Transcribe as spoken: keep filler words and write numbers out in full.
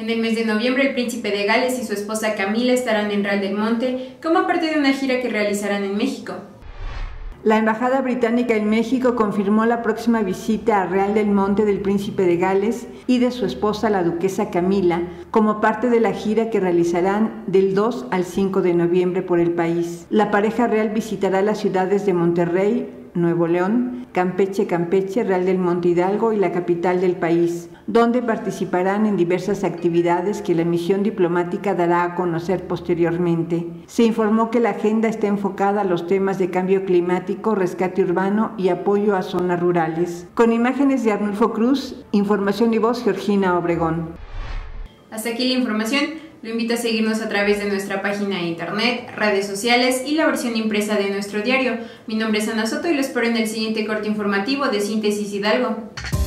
En el mes de noviembre, el príncipe de Gales y su esposa Camila estarán en Real del Monte como parte de una gira que realizarán en México. La Embajada Británica en México confirmó la próxima visita a Real del Monte del príncipe de Gales y de su esposa la duquesa Camila como parte de la gira que realizarán del dos al cinco de noviembre por el país. La pareja real visitará las ciudades de Monterrey, Nuevo León, Campeche, Campeche, Real del Monte Hidalgo y la capital del país, donde participarán en diversas actividades que la misión diplomática dará a conocer posteriormente. Se informó que la agenda está enfocada a los temas de cambio climático, rescate urbano y apoyo a zonas rurales. Con imágenes de Arnulfo Cruz, información y voz Georgina Obregón. Hasta aquí la información. Lo invito a seguirnos a través de nuestra página de internet, redes sociales y la versión impresa de nuestro diario. Mi nombre es Ana Soto y lo espero en el siguiente corte informativo de Síntesis Hidalgo.